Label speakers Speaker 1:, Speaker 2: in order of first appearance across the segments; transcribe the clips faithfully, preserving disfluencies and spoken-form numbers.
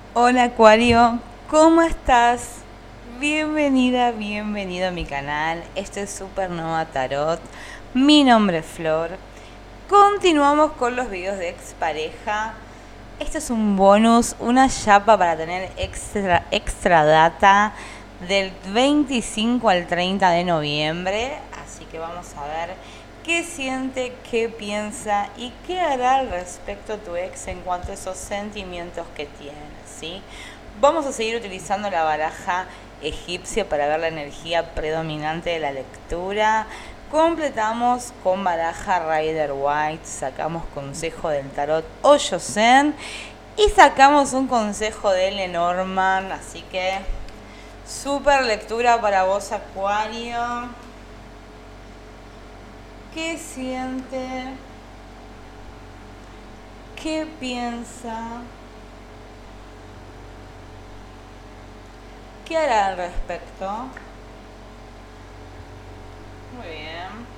Speaker 1: Hola Acuario, ¿cómo estás? Bienvenida, bienvenido a mi canal. Esto es Supernova Tarot. Mi nombre es Flor. Continuamos con los videos de expareja. Esto es un bonus, una chapa para tener extra, extra data del veinticinco al treinta de noviembre. Así que vamos a ver qué siente, qué piensa y qué hará al respecto tu ex en cuanto a esos sentimientos que tiene, ¿sí? Vamos a seguir utilizando la baraja egipcia para ver la energía predominante de la lectura. Completamos con baraja Rider White, sacamos consejo del tarot Osho Zen y sacamos un consejo de Lenormand, así que super lectura para vos Acuario. ¿Qué siente? ¿Qué piensa? ¿Qué hará al respecto? Muy bien.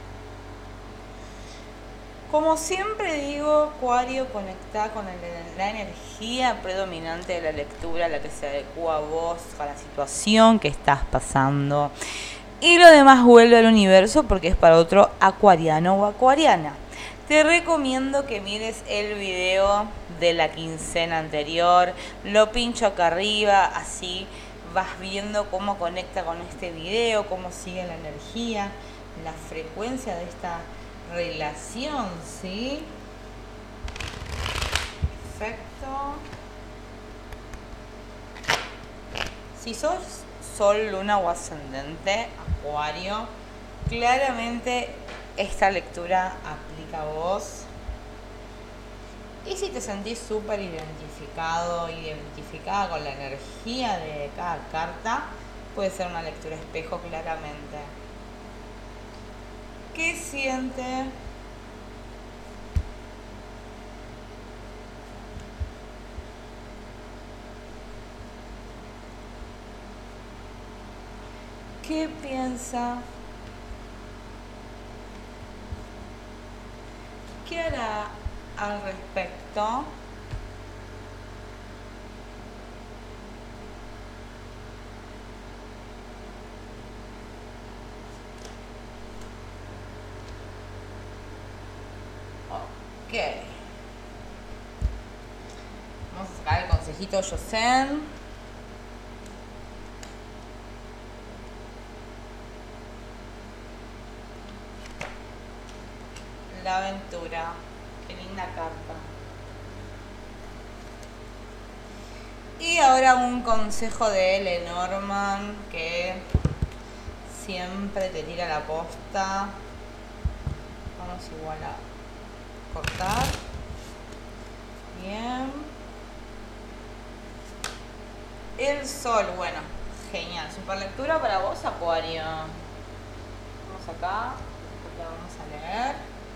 Speaker 1: Como siempre digo, Acuario, conecta con el, la energía predominante de la lectura, la que se adecua a vos, a la situación que estás pasando. Y lo demás vuelve al universo porque es para otro acuariano o acuariana. Te recomiendo que mires el video de la quincena anterior. Lo pincho acá arriba, así vas viendo cómo conecta con este video, cómo sigue la energía, la frecuencia de esta relación, ¿sí? Perfecto. Si sos Sol, Luna o Ascendente, Acuario, claramente esta lectura aplica a vos. Y si te sentís súper identificado, identificada con la energía de cada carta, puede ser una lectura espejo claramente. ¿Qué siente? ¿Qué piensa? ¿Qué hará al respecto? Ok. Vamos a sacar el consejito Yosen. La aventura. Qué linda carta. Y ahora un consejo de Lenormand que siempre te tira la posta. Vamos igual a cortar. Bien. El sol, bueno, genial. Super lectura para vos, Acuario. Vamos acá, la vamos a leer.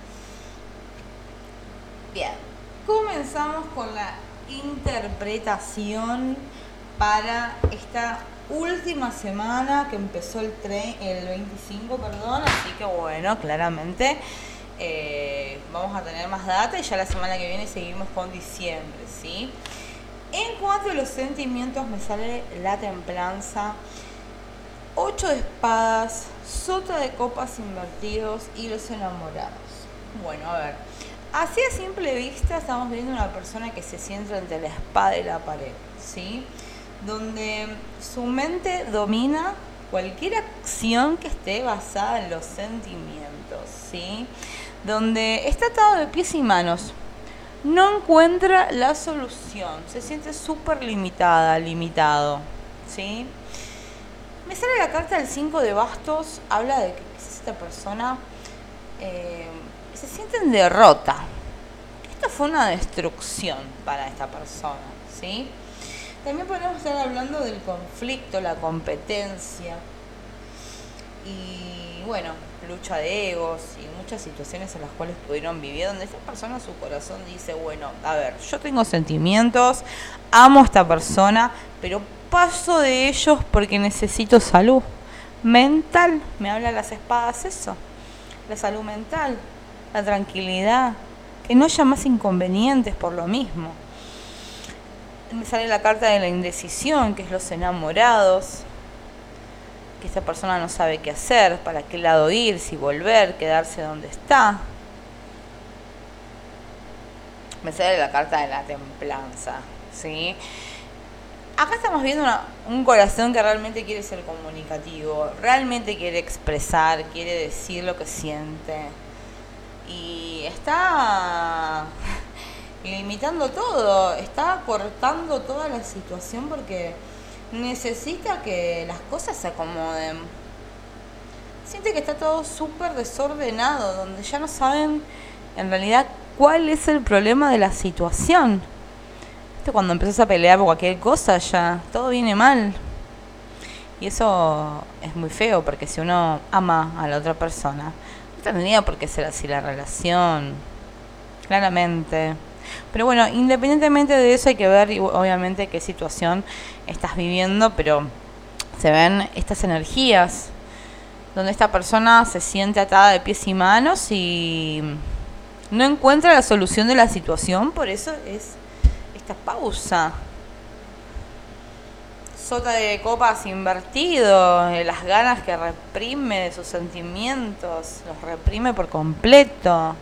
Speaker 1: Bien, comenzamos con la interpretación para esta última semana que empezó el, tre- el veinticinco, perdón, así que bueno, claramente eh, vamos a tener más data y ya la semana que viene seguimos con diciembre, ¿sí? En cuanto a los sentimientos me sale la templanza, ocho de espadas, sota de copas invertidos y los enamorados. Bueno, a ver, así a simple vista estamos viendo una persona que se sienta entre la espada y la pared, ¿sí? Donde su mente domina cualquier acción que esté basada en los sentimientos, ¿sí? Donde está atado de pies y manos. No encuentra la solución, se siente súper limitada, limitado, ¿sí? Me sale la carta del cinco de bastos, habla de que esta persona eh, se siente en derrota. Esto fue una destrucción para esta persona, ¿sí? También podemos estar hablando del conflicto, la competencia y, bueno, lucha de egos y muchas situaciones en las cuales pudieron vivir, donde esta persona, su corazón dice, bueno, a ver, yo tengo sentimientos, amo a esta persona, pero paso de ellos porque necesito salud mental. Me habla las espadas eso, la salud mental, la tranquilidad, que no haya más inconvenientes por lo mismo. me sale la carta de la indecisión, que es los enamorados, que esta persona no sabe qué hacer, para qué lado ir, si volver, quedarse donde está. Me sale la carta de la templanza, ¿sí? Acá estamos viendo una, un corazón que realmente quiere ser comunicativo, realmente quiere expresar, quiere decir lo que siente. Y está limitando todo, está cortando toda la situación porque necesita que las cosas se acomoden. Siente que está todo súper desordenado, donde ya no saben en realidad cuál es el problema de la situación. Cuando empiezas a pelear por cualquier cosa, ya todo viene mal. Y eso es muy feo, porque si uno ama a la otra persona, no tendría por qué ser así la relación, claramente. Pero bueno, independientemente de eso, hay que ver obviamente qué situación estás viviendo, pero se ven estas energías donde esta persona se siente atada de pies y manos y no encuentra la solución de la situación, por eso es esta pausa. Sota de copas invertido, eh, las ganas que reprime de sus sentimientos, los reprime por completo.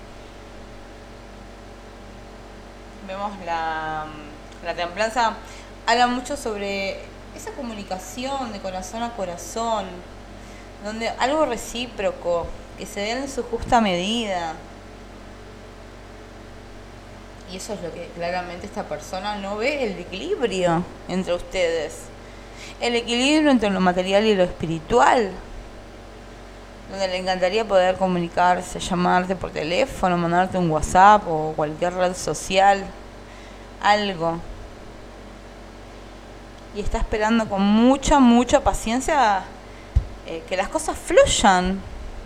Speaker 1: Vemos la, la templanza, habla mucho sobre esa comunicación de corazón a corazón, donde algo recíproco, que se dé en su justa medida. Y eso es lo que claramente esta persona no ve, el equilibrio entre ustedes. El equilibrio entre lo material y lo espiritual. Donde le encantaría poder comunicarse, llamarte por teléfono, mandarte un WhatsApp o cualquier red social. Algo. Y está esperando con mucha, mucha paciencia eh, que las cosas fluyan.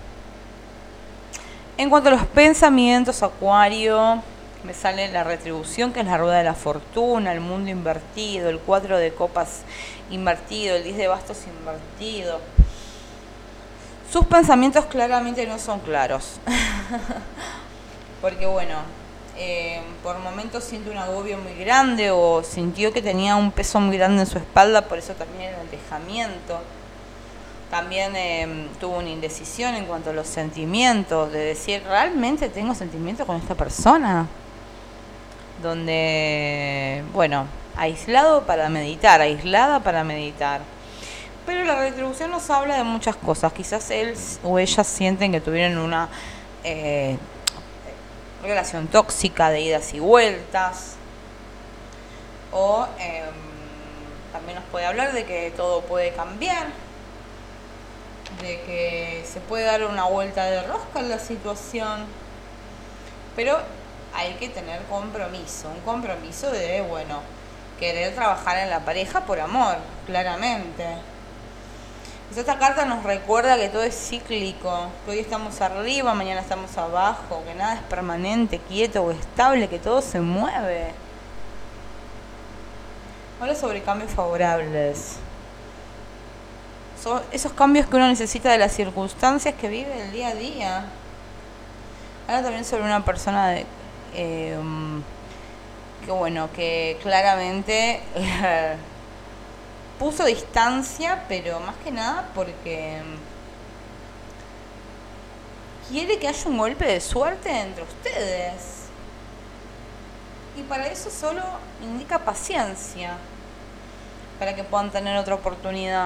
Speaker 1: En cuanto a los pensamientos, Acuario, me sale la retribución, que es la rueda de la fortuna, el mundo invertido, el cuatro de copas invertido, el diez de bastos invertido. Sus pensamientos claramente no son claros. Porque bueno, eh, por momentos siente un agobio muy grande o sintió que tenía un peso muy grande en su espalda, por eso también el alejamiento. También eh, tuvo una indecisión en cuanto a los sentimientos, de decir, ¿realmente tengo sentimientos con esta persona? Donde, bueno, aislado para meditar, aislada para meditar. Pero la retribución nos habla de muchas cosas. Quizás él o ella sienten que tuvieron una eh, relación tóxica de idas y vueltas. O eh, también nos puede hablar de que todo puede cambiar, de que se puede dar una vuelta de rosca en la situación. Pero hay que tener compromiso, un compromiso de, bueno, querer trabajar en la pareja por amor, claramente. Pues esta carta nos recuerda que todo es cíclico, que hoy estamos arriba, mañana estamos abajo, que nada es permanente, quieto o estable, que todo se mueve. Habla sobre cambios favorables. Son esos cambios que uno necesita de las circunstancias que vive el día a día. Habla también sobre una persona de Eh, que bueno, que claramente eh, puso distancia, pero más que nada porque quiere que haya un golpe de suerte entre ustedes. Y para eso solo indica paciencia, para que puedan tener otra oportunidad.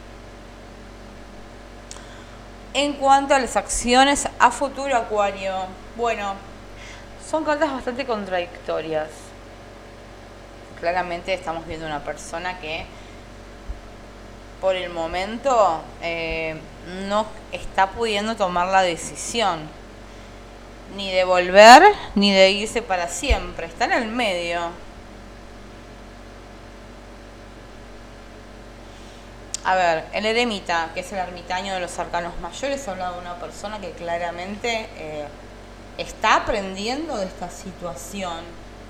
Speaker 1: En cuanto a las acciones a futuro, Acuario, bueno, son cartas bastante contradictorias. Claramente estamos viendo una persona que por el momento eh, no está pudiendo tomar la decisión ni de volver ni de irse para siempre. Está en el medio. A ver, el eremita, que es el ermitaño de los arcanos mayores, habla de una persona que claramente eh, está aprendiendo de esta situación.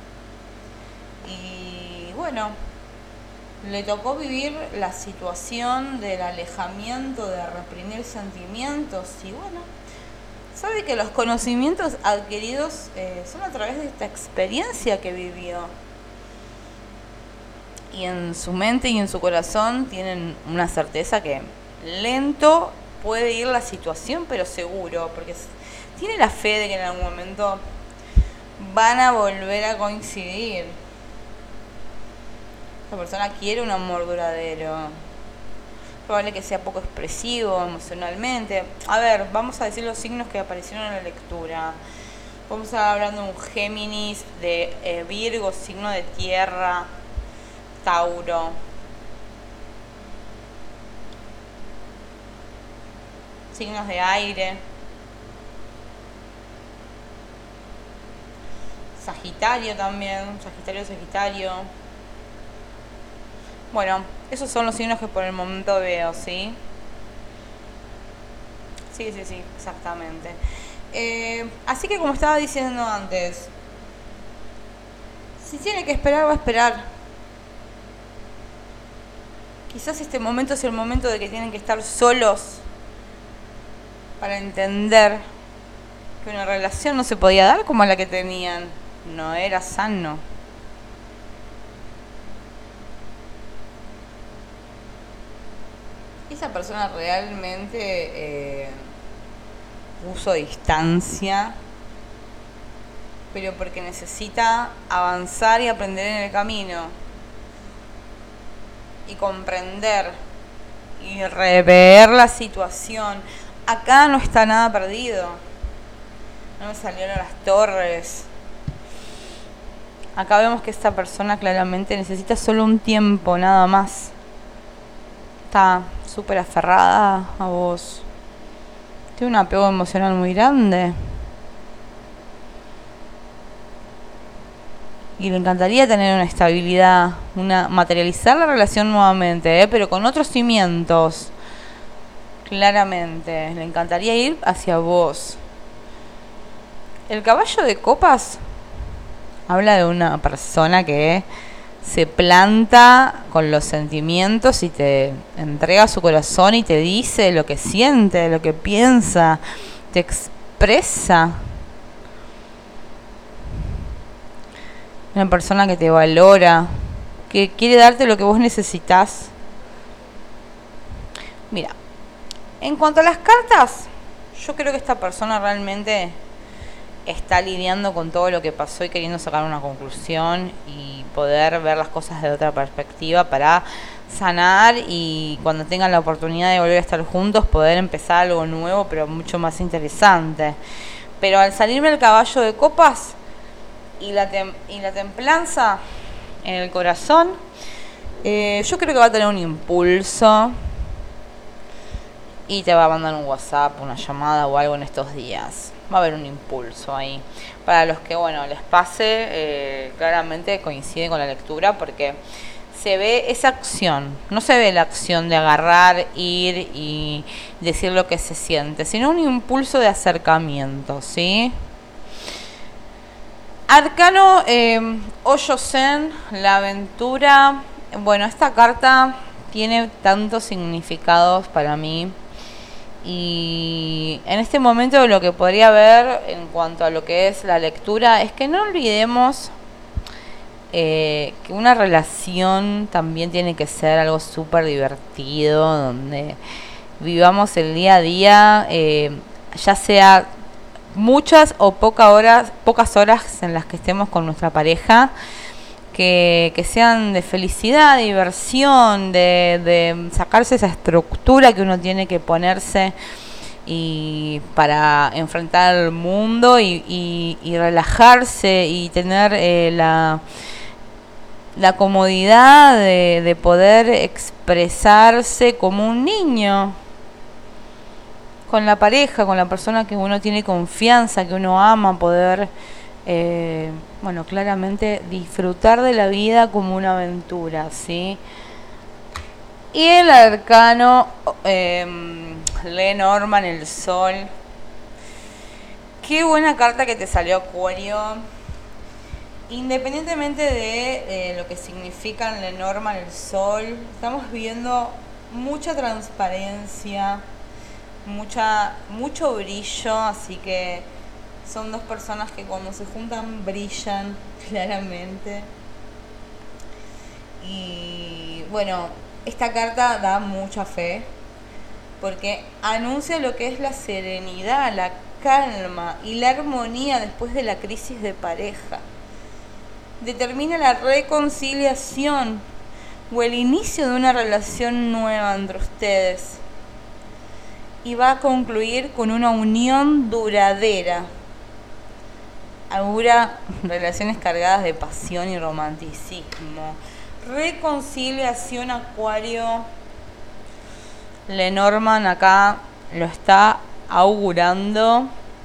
Speaker 1: Y bueno, le tocó vivir la situación del alejamiento, de reprimir sentimientos. Y bueno, sabe que los conocimientos adquiridos eh, son a través de esta experiencia que vivió. y en su mente y en su corazón tienen una certeza que lento puede ir la situación, pero seguro, porque tiene la fe de que en algún momento van a volver a coincidir. Esta persona quiere un amor duradero. Probable que sea poco expresivo emocionalmente. A ver, vamos a decir los signos que aparecieron en la lectura. Vamos a estar hablando de un Géminis, de eh, Virgo, signo de tierra, Tauro. Signos de aire. Sagitario también, Sagitario, Sagitario. Bueno, esos son los signos que por el momento veo, ¿sí? Sí, sí, sí, exactamente. Eh, así que como estaba diciendo antes, si tiene que esperar, va a esperar. Quizás este momento es el momento de que tienen que estar solos para entender que una relación no se podía dar como la que tenían. No era sano. Esa persona realmente eh, puso distancia, pero porque necesita avanzar y aprender en el camino y comprender y rever la situación. Acá no está nada perdido. No me salieron las torres. Acá vemos que esta persona claramente necesita solo un tiempo, nada más. Está súper aferrada a vos. Tiene un apego emocional muy grande. Y le encantaría tener una estabilidad, una materializar la relación nuevamente, ¿eh? Pero con otros cimientos. Claramente. Le encantaría ir hacia vos. El caballo de copas habla de una persona que se planta con los sentimientos y te entrega su corazón y te dice lo que siente, lo que piensa, te expresa. Una persona que te valora, que quiere darte lo que vos necesitas. Mira, en cuanto a las cartas, yo creo que esta persona realmente está lidiando con todo lo que pasó y queriendo sacar una conclusión y poder ver las cosas de otra perspectiva para sanar y cuando tengan la oportunidad de volver a estar juntos poder empezar algo nuevo pero mucho más interesante. Pero al salirme el caballo de copas y la, tem- y la templanza en el corazón, eh, yo creo que va a tener un impulso y te va a mandar un WhatsApp, una llamada o algo en estos días. Va a haber un impulso ahí. Para los que, bueno, les pase, eh, claramente coincide con la lectura porque se ve esa acción. No se ve la acción de agarrar, ir y decir lo que se siente, sino un impulso de acercamiento, ¿sí? Arcano eh, Hoyo Zen, la aventura. Bueno, esta carta tiene tantos significados para mí. Y en este momento lo que podría ver en cuanto a lo que es la lectura es que no olvidemos eh, que una relación también tiene que ser algo súper divertido, donde vivamos el día a día, eh, ya sea muchas o pocas horas, pocas horas en las que estemos con nuestra pareja, que, que sean de felicidad, de diversión, de, de sacarse esa estructura que uno tiene que ponerse y para enfrentar el mundo y, y, y relajarse y tener eh, la, la comodidad de, de poder expresarse como un niño con la pareja, con la persona que uno tiene confianza, que uno ama, poder Eh, bueno, claramente disfrutar de la vida como una aventura, ¿sí? Y el arcano eh, Lenormand, el sol. Qué buena carta que te salió, Acuario. Independientemente de eh, lo que significa Lenormand, el sol, estamos viendo mucha transparencia, mucha mucho brillo, así que son dos personas que cuando se juntan brillan claramente. Y bueno, esta carta da mucha fe porque anuncia lo que es la serenidad, la calma y la armonía después de la crisis de pareja. Determina la reconciliación o el inicio de una relación nueva entre ustedes y va a concluir con una unión duradera. Augura relaciones cargadas de pasión y romanticismo. Reconciliación, Acuario. Lenormand acá lo está augurando.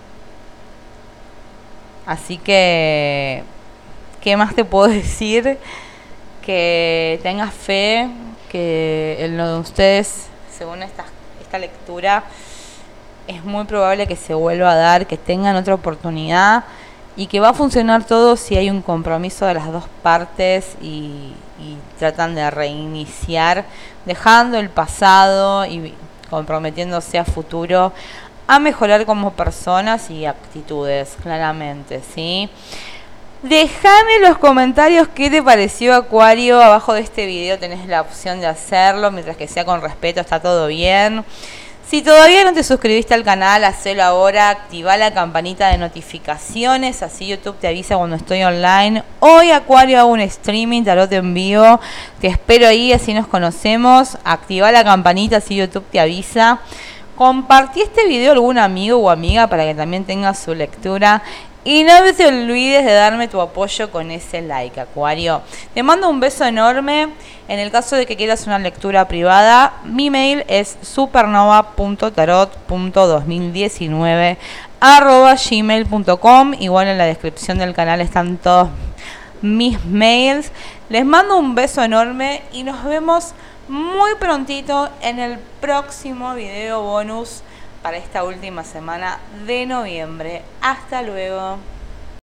Speaker 1: Así que, ¿qué más te puedo decir? Que tengas fe, que en lo de ustedes, según esta, esta lectura, es muy probable que se vuelva a dar, que tengan otra oportunidad y que va a funcionar todo si hay un compromiso de las dos partes y, y tratan de reiniciar, dejando el pasado y comprometiéndose a futuro a mejorar como personas y actitudes, claramente, ¿sí? Déjame en los comentarios qué te pareció, Acuario. Abajo de este video tenés la opción de hacerlo, mientras que sea con respeto, está todo bien. Si todavía no te suscribiste al canal, hacelo ahora, activa la campanita de notificaciones, así YouTube te avisa cuando estoy online. Hoy, Acuario, hago un streaming, tarot en vivo, te espero ahí, así nos conocemos. Activa la campanita, así YouTube te avisa. Compartí este video a algún amigo o amiga para que también tenga su lectura. Y no te olvides de darme tu apoyo con ese like, Acuario. Te mando un beso enorme. En el caso de que quieras una lectura privada, mi mail es supernova punto tarot punto dos mil diecinueve arroba gmail punto com. Igual en la descripción del canal están todos mis mails. Les mando un beso enorme y nos vemos muy prontito en el próximo video bonus para esta última semana de noviembre. Hasta luego.